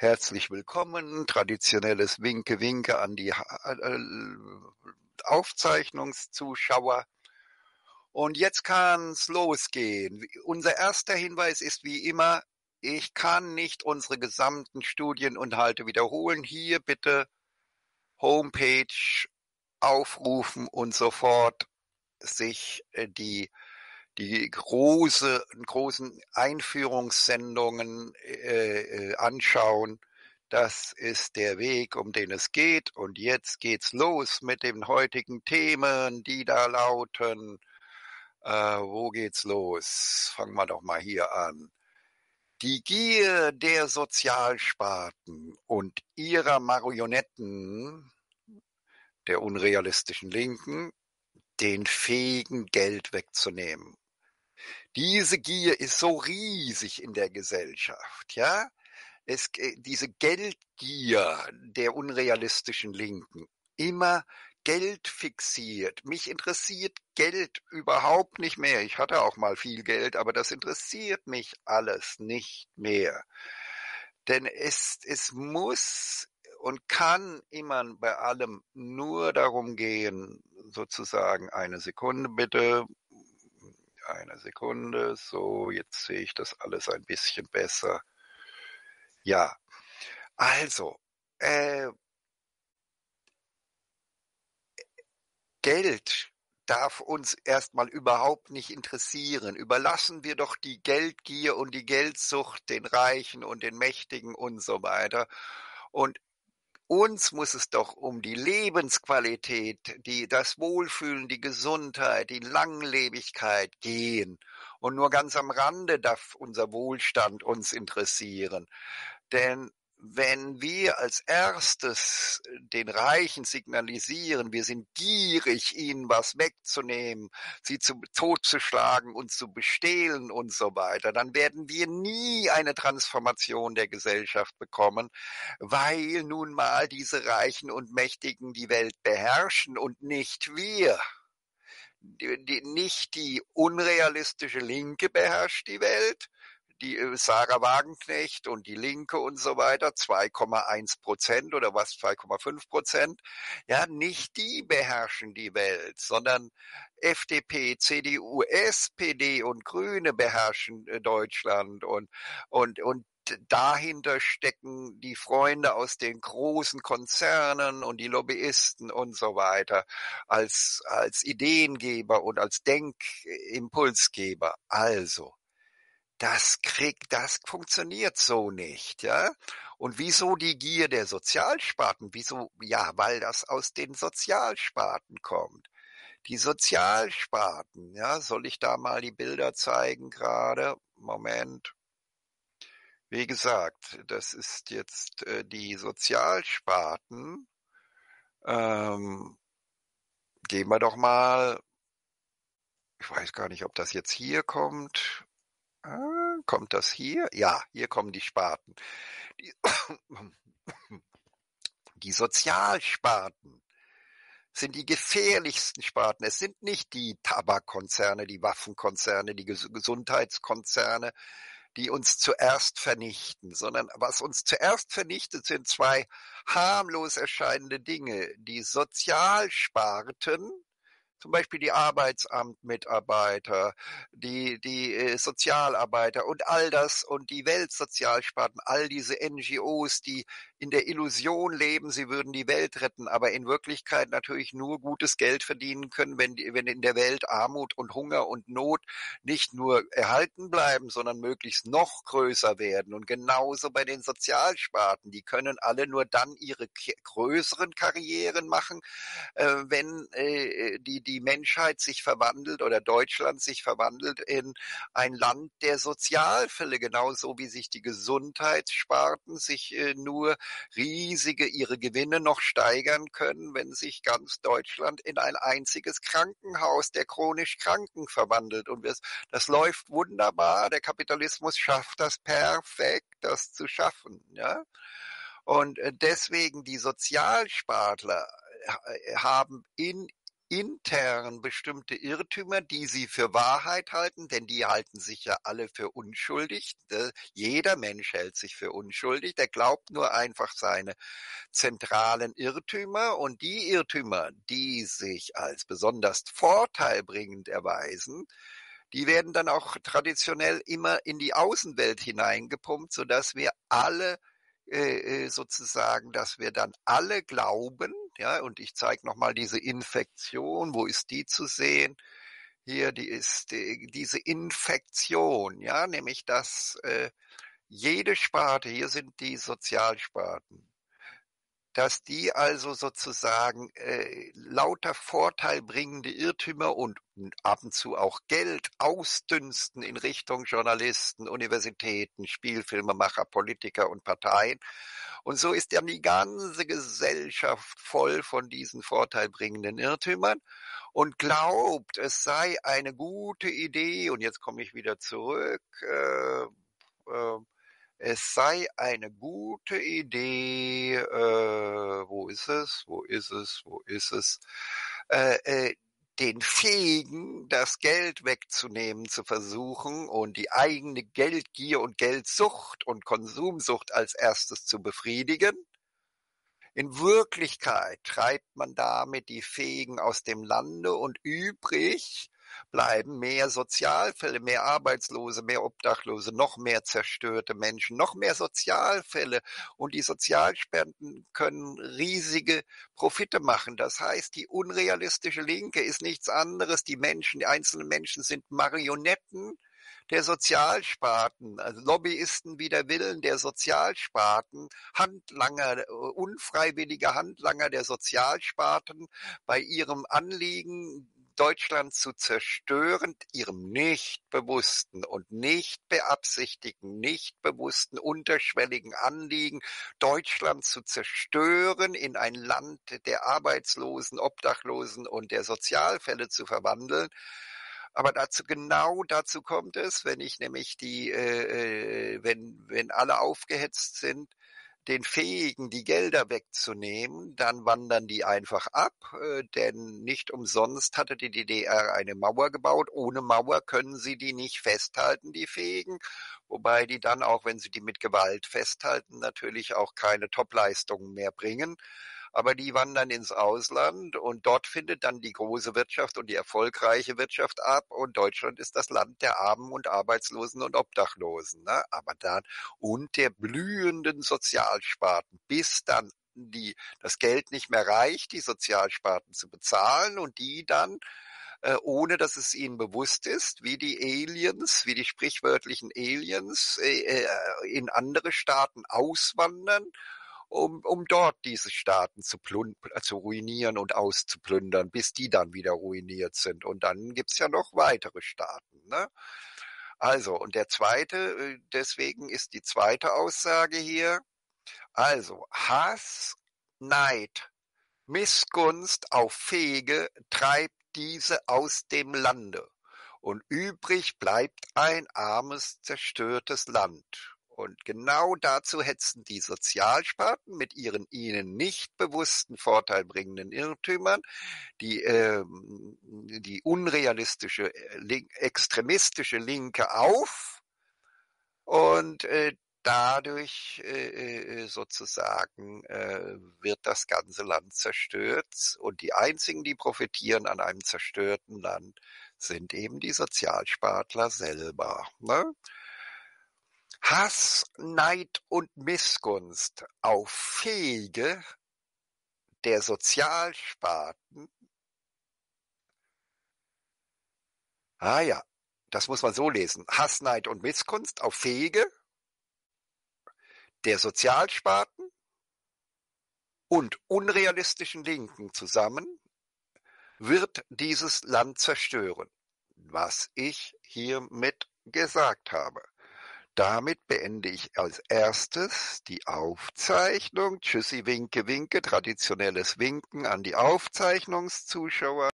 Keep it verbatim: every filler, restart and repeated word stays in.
Herzlich willkommen, traditionelles Winke-Winke an die Ha äh, Aufzeichnungszuschauer. Und jetzt kann's losgehen. Wie unser erster Hinweis ist wie immer: Ich kann nicht unsere gesamten Studieninhalte wiederholen. Hier bitte Homepage aufrufen und sofort sich, äh, die die große großen Einführungssendungen, äh, äh, anschauen. Das ist der Weg, um den es geht. Und jetzt geht's los mit den heutigen Themen, die da lauten äh, wo geht's los? Fangen wir doch mal hier an. Die Gier der Sozialsparten und ihrer Marionetten, der unrealistischen Linken, den Fähigen Geld wegzunehmen. Diese Gier ist so riesig in der Gesellschaft, ja? Es äh, diese Geldgier der unrealistischen Linken, immer Geld fixiert. Mich interessiert Geld überhaupt nicht mehr. Ich hatte auch mal viel Geld, aber das interessiert mich alles nicht mehr. Denn es es muss und kann immer bei allem nur darum gehen, sozusagen eine Sekunde bitte. Eine Sekunde. So, jetzt sehe ich das alles ein bisschen besser. Ja, also, äh Geld darf uns erst mal überhaupt nicht interessieren. Überlassen wir doch die Geldgier und die Geldsucht den Reichen und den Mächtigen und so weiter. Und uns muss es doch um die Lebensqualität, die das Wohlfühlen, die Gesundheit, die Langlebigkeit gehen. Und nur ganz am Rande darf unser Wohlstand uns interessieren. Denn wenn wir als Erstes den Reichen signalisieren, wir sind gierig, ihnen was wegzunehmen, sie zu totzuschlagen und zu bestehlen und so weiter, dann werden wir nie eine Transformation der Gesellschaft bekommen, weil nun mal diese Reichen und Mächtigen die Welt beherrschen und nicht wir. Die, die, nicht die unrealistische Linke beherrscht die Welt, die äh, Sarah Wagenknecht und die Linke und so weiter, zwei Komma eins Prozent oder was, zwei Komma fünf Prozent. Ja, nicht die beherrschen die Welt, sondern F D P, C D U, S P D und Grüne beherrschen äh, Deutschland und, und, und dahinter stecken die Freunde aus den großen Konzernen und die Lobbyisten und so weiter als, als Ideengeber und als Denkimpulsgeber. Also, das kriegt, das funktioniert so nicht, ja? Und wieso die Gier der Sozialsparten? Wieso? Ja, weil das aus den Sozialsparten kommt. Die Sozialsparten, ja, soll ich da mal die Bilder zeigen gerade? Moment. Wie gesagt, das ist jetzt äh, die Sozialsparten. Ähm, gehen wir doch mal, ich weiß gar nicht, ob das jetzt hier kommt. Ah, kommt das hier? Ja, hier kommen die Sparten. Die, die Sozialsparten sind die gefährlichsten Sparten. Es sind nicht die Tabakkonzerne, die Waffenkonzerne, die Ges Gesundheitskonzerne, die uns zuerst vernichten, sondern was uns zuerst vernichtet, sind zwei harmlos erscheinende Dinge. Die Sozialsparten, zum Beispiel die Arbeitsamtmitarbeiter, die, die äh, Sozialarbeiter und all das und die Weltsozialsparten, all diese N G Os, die in der Illusion leben, sie würden die Welt retten, aber in Wirklichkeit natürlich nur gutes Geld verdienen können, wenn, die, wenn in der Welt Armut und Hunger und Not nicht nur erhalten bleiben, sondern möglichst noch größer werden. Und genauso bei den Sozialsparten, die können alle nur dann ihre größeren Karrieren machen, äh, wenn äh, die, die Menschheit sich verwandelt oder Deutschland sich verwandelt in ein Land der Sozialfälle, genauso wie sich die Gesundheitssparten sich äh, nur riesige ihre Gewinne noch steigern können, wenn sich ganz Deutschland in ein einziges Krankenhaus der chronisch Kranken verwandelt. Und wir, das läuft wunderbar. Der Kapitalismus schafft das perfekt, das zu schaffen. Ja? Und äh, deswegen die Sozialspartler haben in intern bestimmte Irrtümer, die sie für Wahrheit halten, denn die halten sich ja alle für unschuldig. Äh, jeder Mensch hält sich für unschuldig, der glaubt nur einfach seine zentralen Irrtümer, und die Irrtümer, die sich als besonders vorteilbringend erweisen, die werden dann auch traditionell immer in die Außenwelt hineingepumpt, sodass wir alle äh, äh, sozusagen, dass wir dann alle glauben, ja, und ich zeige nochmal diese Infektion, wo ist die zu sehen? Hier, die ist die, diese Infektion, ja, nämlich dass äh, jede Sparte, hier sind die Sozialsparten, dass die also sozusagen äh, lauter vorteilbringende Irrtümer und, und ab und zu auch Geld ausdünsten in Richtung Journalisten, Universitäten, Spielfilmemacher, Politiker und Parteien. Und so ist dann die ganze Gesellschaft voll von diesen vorteilbringenden Irrtümern und glaubt, es sei eine gute Idee, und jetzt komme ich wieder zurück, äh, äh, es sei eine gute Idee, äh, wo ist es, wo ist es, wo ist es, äh, äh, den Fähigen das Geld wegzunehmen zu versuchen und die eigene Geldgier und Geldsucht und Konsumsucht als erstes zu befriedigen. In Wirklichkeit treibt man damit die Fähigen aus dem Lande, und übrig bleiben mehr Sozialfälle, mehr Arbeitslose, mehr Obdachlose, noch mehr zerstörte Menschen, noch mehr Sozialfälle, und die Sozialspenden können riesige Profite machen. Das heißt, die unrealistische Linke ist nichts anderes. Die Menschen, die einzelnen Menschen sind Marionetten der Sozialsparten, also Lobbyisten wider Willen der Sozialsparten, Handlanger, unfreiwillige Handlanger der Sozialsparten bei ihrem Anliegen, Deutschland zu zerstören, ihrem nicht bewussten und nicht beabsichtigten, nicht bewussten, unterschwelligen Anliegen, Deutschland zu zerstören, in ein Land der Arbeitslosen, Obdachlosen und der Sozialfälle zu verwandeln. Aber dazu, genau dazu kommt es, wenn ich nämlich die, äh, wenn, wenn alle aufgehetzt sind, den Fähigen die Gelder wegzunehmen, dann wandern die einfach ab, äh, denn nicht umsonst hatte die D D R eine Mauer gebaut. Ohne Mauer können sie die nicht festhalten, die Fähigen, wobei die dann, auch wenn sie die mit Gewalt festhalten, natürlich auch keine Topleistungen mehr bringen. Aber die wandern ins Ausland, und dort findet dann die große Wirtschaft und die erfolgreiche Wirtschaft ab, und Deutschland ist das Land der Armen und Arbeitslosen und Obdachlosen. Ne? Aber dann und der blühenden Sozialsparten, bis dann die, das Geld nicht mehr reicht, die Sozialsparten zu bezahlen, und die dann äh, ohne dass es ihnen bewusst ist, wie die Aliens, wie die sprichwörtlichen Aliens äh, äh, in andere Staaten auswandern, um, um dort diese Staaten zu, plun zu ruinieren und auszuplündern, bis die dann wieder ruiniert sind. Und dann gibt's ja noch weitere Staaten. Ne? Also, und der zweite, deswegen ist die zweite Aussage hier, also Hass, Neid, Missgunst auf Fähige treibt diese aus dem Lande, und übrig bleibt ein armes, zerstörtes Land. Und genau dazu hetzen die Sozialsparten mit ihren ihnen nicht bewussten vorteilbringenden Irrtümern die, äh, die unrealistische, extremistische Linke auf, und äh, dadurch äh, sozusagen äh, wird das ganze Land zerstört, und die einzigen, die profitieren an einem zerstörten Land, sind eben die Sozialspartler selber. Ne? Hass, Neid und Missgunst auf Fähige der Sozialsparten. Ah ja, das muss man so lesen. Hass, Neid und Missgunst auf Fähige der Sozialsparten und unrealistischen Linken zusammen wird dieses Land zerstören, was ich hiermit gesagt habe. Damit beende ich als erstes die Aufzeichnung. Tschüssi, winke, winke, traditionelles Winken an die Aufzeichnungszuschauer.